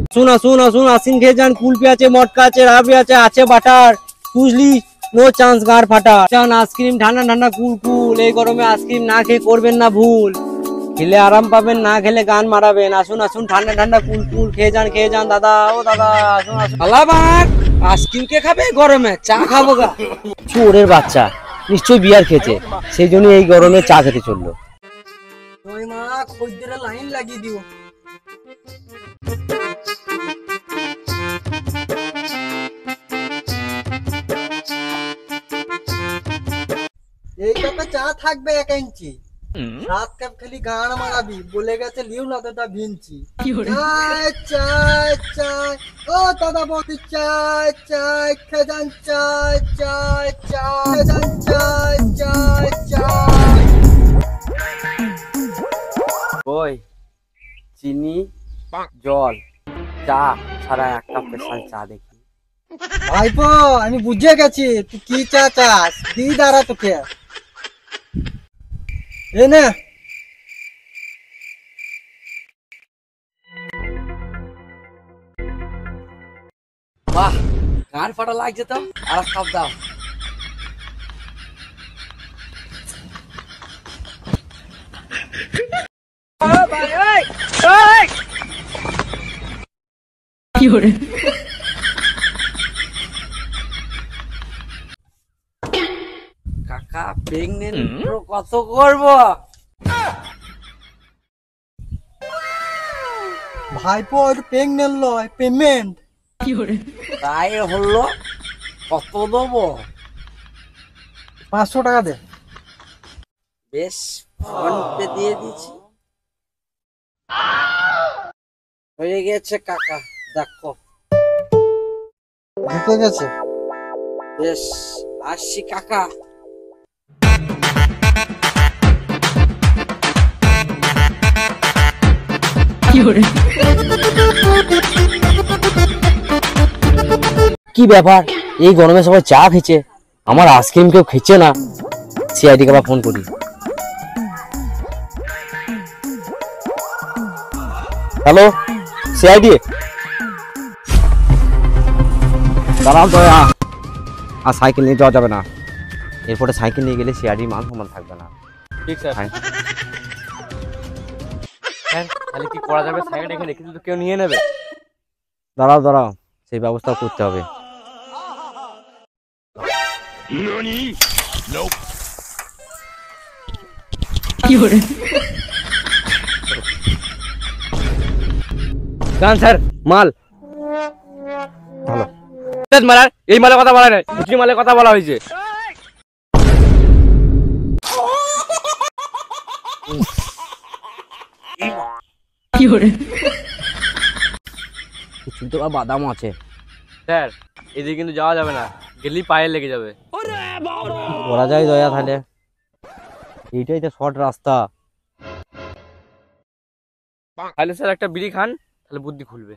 শুন আসুন আসুন আইসক্রিম খেয়ে যান, কুলপি আছে, মটকা আছে, রাবড়ি আছে, আছে বাটার, বুঝলি? নো চান্স গাড় ফাটা। চান আইসক্রিম ঠান্ডা ঠান্ডা কুল কুল। এই গরমে আইসক্রিম না খেয়ে করবেন না ভুল। খেলে আরাম পাবেন, না খেলে গান মারাবেন। আসুন আসুন ঠান্ডা ঠান্ডা কুল কুল খেয়ে যান দাদা। ও দাদা আসুন আসুন। আলাবাক আইসক্রিম কে খাবে গরমে? চা খাবো গা। চোরের বাচ্চা নিশ্চয়ই বিয়ার খেয়েছে, সেই জন্য এই গরমে চা খেতে চললো। ওই মা খদ্দের লাইন লাগিয়ে দিও। এই কাপে চা থাকবে 1 ইঞ্চি। 7 কাপ খালি গান মারাবি, বলে গেছে লিও না দাদা ভিনছি। চায় চায় চায়, ও দাদা বলছি চায় চায় খেজান, চায় চায় চায় খেজান, চায় চায় চায়। ওই চিনি জল চা ছাড়া 1 কাপ স্পেশাল চা দেখি। ভাইপো আমি বুঝে গেছি তুই কি চা চাস, দি দাঁড়া তোকে। এ না বাহ, গান ফাটা লাগছে তো, আর 1 কাপ দাও। কাকা প্রেগনেন্ট কত করব? ভাইপো প্রেগনেন্ট লয়, পেমেন্ট। তাই হলো, কত দেবো? 500 টাকা দে। বেশ, ফোন পে দিয়ে দিচ্ছি। হয়ে গেছে কাকা, দেখো ঢুকে গেছে। বেশ, আসছি কাকা। কি ব্যাপার, এই গরমে সবাই চা খেছে, আমার আইসক্রিম কেউ খেছে না। সিআইডি কে ফোন করি। হ্যালো সিআইডি, দাঁড়াও দয়া। আর সাইকেল নিয়ে যাওয়া যাবে না, এরপরে সাইকেল নিয়ে গেলে সিআইডি মান সম্মান থাকবে না। ঠিক স্যার। তাহলে কি করা যাবে? সাইকেল এখানে রেখে দিলে কেউ নিয়ে নেবে। দাঁড়াও দাঁড়াও, সেই ব্যবস্থা করতে হবে। গান স্যার, মাল ভালো। এই মালের কথা বলা নাই, মালের কথা বলা হয়েছে। বাদাম আছে স্যার, এদিকে কিন্তু যাওয়া যাবে না, গেলেই পায়ে লেগে যাবে। করা যায় দয়া, তাহলে এইটাই তো শর্ট রাস্তা। তাহলে স্যার একটা বিড়ি খান, তাহলে বুদ্ধি খুলবে।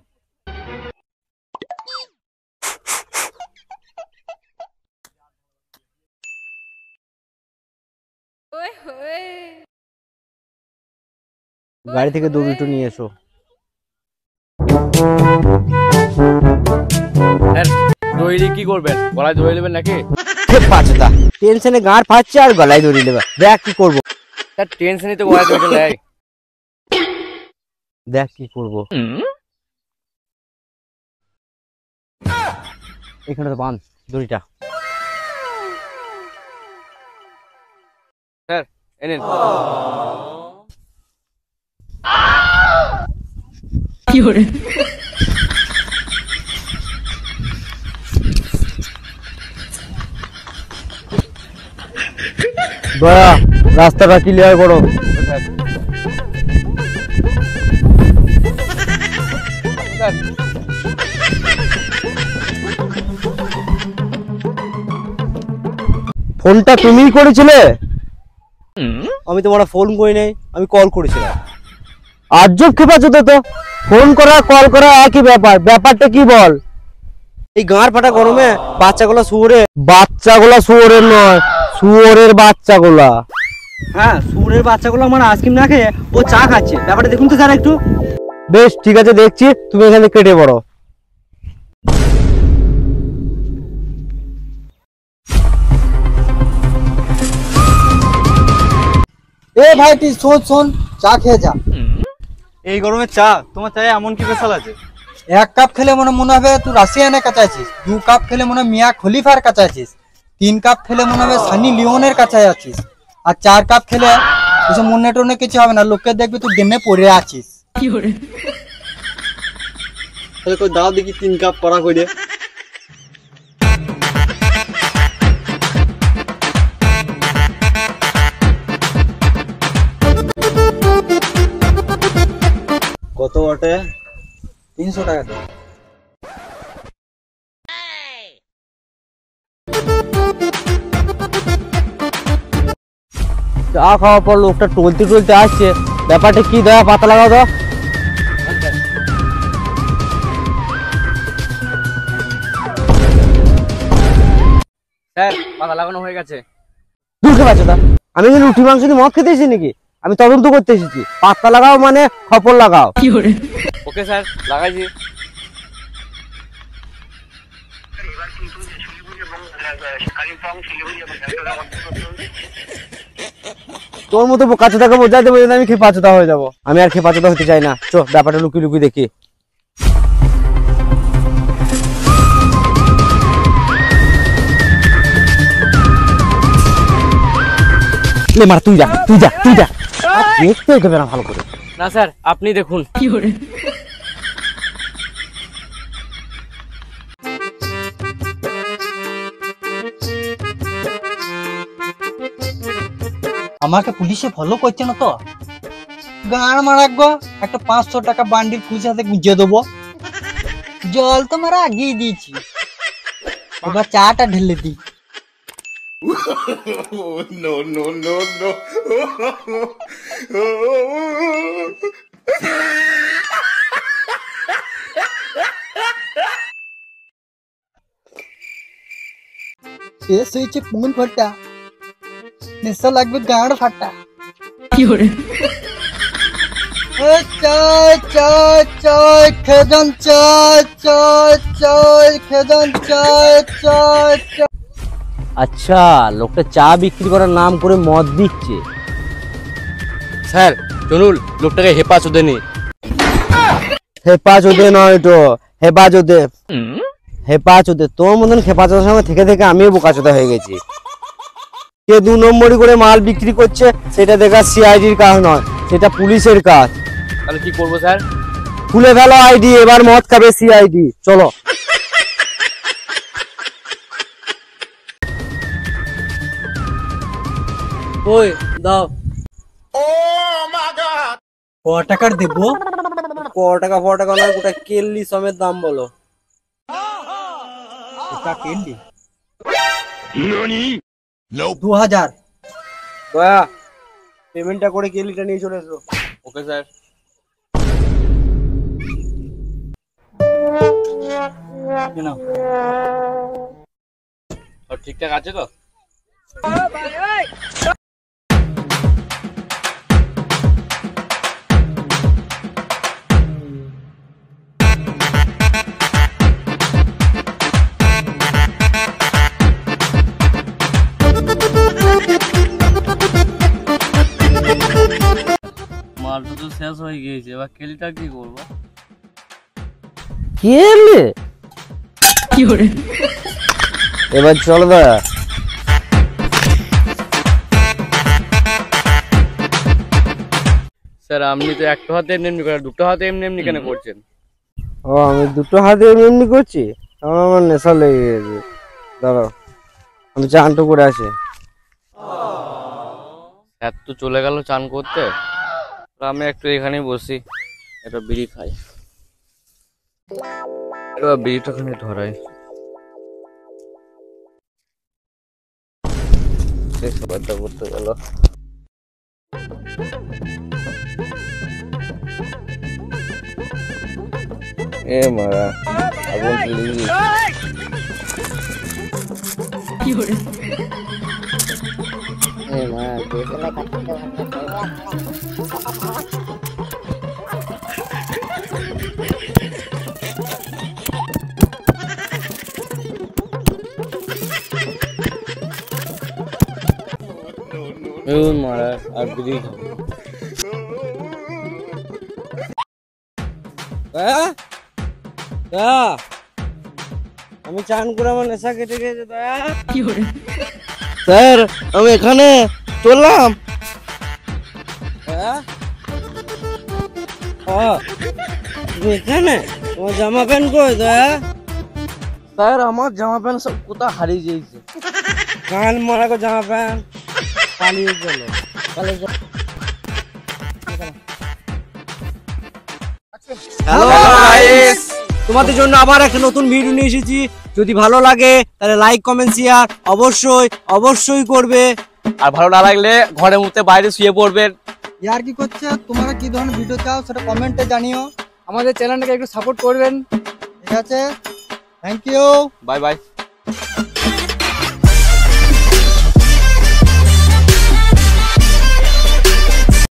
গাড়ি থেকে দুটো নিয়ে এসো। দড়ি কি করবেন? গলায় ধরে নেবেন নাকি? টেনশনে গাঁট ফাটছে আর গলায় ধরে নেবে। দেখ কি করবো। স্যার টেনশনই তো গলায় ধরে নেয়। দেখ কি করবো। এখানে তো বাঁধ দড়িটা। স্যার এনেন। কি করে? দয়া, রাস্তাটা ক্লিয়ার করো। ফোনটা তুমিই করেছিলে? আমি তোমার ফোন করি নাই, আমি কল করেছিলাম। আজব খেপাচ্ছ তো, ফোন করা কল করা একই ব্যাপার। ব্যাপারটা কি বল? এই গাঁড় ফাটা গরমে বাচ্চাগুলো শুয়োরের নয়, শুয়োরের বাচ্চাগুলা। হ্যাঁ, শুয়োরের বাচ্চাগুলো আমার আইসক্রিম না খেয়ে ও চা খাচ্ছে। ব্যাপারটা দেখুন তো স্যার একটু। বেশ ঠিক আছে, দেখছি, তুমি এখানে কেটে পড়ো। এ ভাই তুই শোন শোন, চা খেয়ে যা। এই গরমে চা? তোমার চায়ে এমন কি স্পেশাল আছে? 1 কাপ খেলে মনে হবে তুই রাশিয়ানের কাছে আছিস, 2 কাপ খেলে মনে হয় মিয়া খলিফার কাছে আছিস, 3 কাপ খেলে মনে হবে সানি লিওনের কাছে আছিস, আর 4 কাপ খেলে এসব মনে টনে কিছু হবে না, লোককে দেখবি তুই গেমে পড়ে আছিস। তাহলে কই দাও দেখি 3 কাপ করা করে। কত বটে? 300 টাকা দে। চা খাওয়ার পর লোকটা টলতে টলতে আসছে, ব্যাপারটা কি, দেওয়া পাতা লাগাও তো। স্যার পাতা লাগানো হয়ে গেছে। দুঃখে পাচ্ছ তা, আমি কি রুটি মাংস দিয়ে মদ খেতে এসেছি নাকি? আমি তদন্ত করতে এসেছি। পাতা লাগাও মানে খপর লাগাও। ওকে স্যার, লাগাইছি। তোর মতো বোকাচোদাকে বোঝাতে বোঝাতে আমি খেপাচোদা হয়ে যাবো। আমি আর খেপাচোদা হতে চাই না। চো ব্যাপারটা লুকিয়ে লুকিয়ে দেখি। মার, তুই যা তুই যা তুই যা, দেখতে দেবে না ভালো করে। না স্যার, আপনি দেখুন। আমাকে পুলিশে ফলো করছে না তো? গান মারাগো, একটা 500 টাকা বান্ডিল খুঁজে গুঁজে দেবো। জল তো মারা আগিয়ে দিয়েছি, এবার চাটা ঢেলে দিই। শেষ হয়েছে কোন ফাটা, নেশা লাগবে গাঁড় ফাটা। চায় চায় চায় খেদন, চায় চায় চায় খেদন, চায় চায় চায়। আচ্ছা, লোকটা চা বিক্রি করার নাম করে মদ দিচ্ছে। স্যার চলুন, লোকটাকে হেপাচোদে নি। হেপাচোদে নয় তো, হেপাচোদে। হেপাচোদে তোর মতন খেপাচোদার সঙ্গে থেকে থেকে আমিও বোকাচোদা হয়ে গেছি। কে 2 নম্বরই করে মাল বিক্রি করছে সেটা দেখা সিআইডির কাজ নয়, সেটা পুলিশের কাজ। তাহলে কি করবো স্যার? খুলে ফেলো আইডি, এবার মদ খাবে সিআইডি। চলো। ওই দাও। ক টাকার দেবো? ক টাকা ফ টাকা নয়, গোটা কেল্লি সমেত দাম বলো। এটা কেন্ডি 2000। দয়া পেমেন্টটা করে কেল্লিটা নিয়ে চলে এসো। Okay sir. ঠিকঠাক আছে তো? মালটা তো শেষ হয়ে গিয়েছে, এবার কেলিটা কি করবো? কেলে এবার চলো দয়া। স্যার আপনি তো একটা হাতে এমনি করেন, দুটো হাতে এমনি কেন করছেন? ও আমি দুটো হাতে এমনি করছি, আমার নেশা লেগে গেছে। দাঁড়াও আমি চানটা করে আসি। স্যার তো চলে গেল চান করতে, আমি একটু এখানেই বসি, একটা বিড়ি খাই। এবার বিড়িটা খানে ধরাই। সবাইটা করতে গেল। এ মারা আগুন লেগে গেছে। মারা আর বিড়ি খাবো। দয়া দয়া আমি চান করে আমার নেশা কেটে গেছে দয়া। স্যার আমি এখানে চললাম। দয়া তুমি এখানে তোমার জামা প্যান্ট কই দয়া? স্যার আমার জামা প্যান্ট সব কোথায় হারিয়ে গিয়েছে। কান মারা গো জামা প্যান্ট পালিয়ে গেল। হ্যালো গাইস, তোমাদের জন্য আবার একটা নতুন ভিডিও নিয়ে এসেছি। যদি ভালো লাগে তাহলে লাইক কমেন্ট শেয়ার অবশ্যই অবশ্যই করবে। আর ভালো না লাগলে ঘরের মধ্যে বাইরে শুয়ে পড়বেন। ইয়ার কি করছে, তোমরা কি ধরনের ভিডিও চাও সেটা কমেন্টে জানিও। আমাদের চ্যানেলটাকে একটু সাপোর্ট করবেন। ঠিক আছে, থ্যাংক ইউ। Bye bye.